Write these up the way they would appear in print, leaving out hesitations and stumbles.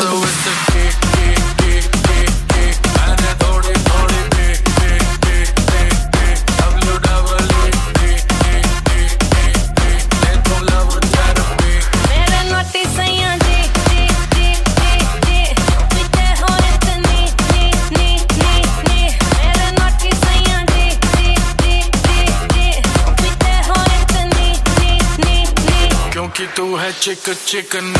क्योंकि तू है चिकन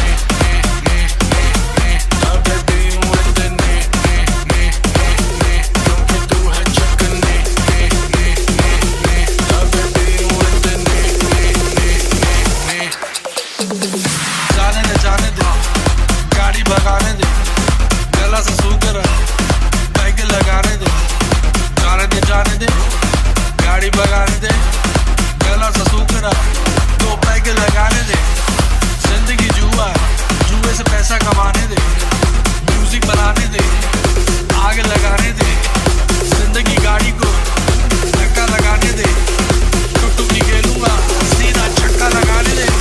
जाने दे गाड़ी भगाने दे गला से सूकर पैग लगाने दे जाने दे गाड़ी भगाने दे गला से सूकर दो पैग लगाने दे। जिंदगी जुए से पैसा कमाने दे, म्यूजिक बनाने दे, आग लगाने दे, जिंदगी गाड़ी को धक्का लगाने दे, टुक निकलूंगा सीधा छक्का लगाने दे।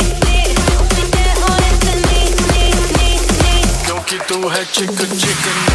तू है चिकन